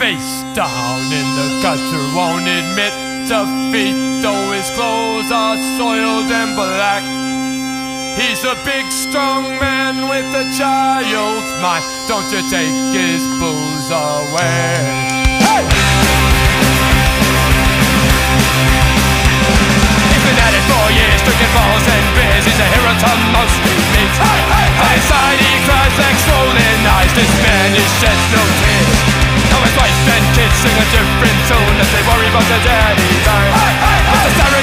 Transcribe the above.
face down in the gutter, won't admit defeat, though his clothes are soiled and black. He's a big strong man with a child's mind, don't you take his booze away. Hey! He's been at it for years, drinking balls and beers. He's a hero to most he meets. Hey, hey, hey. Inside he cries like swollen eyes. This man is sheds no tears. Now his wife and kids sing a different tune as they worry about their daddy dying. Hey, hey, hey. But the siren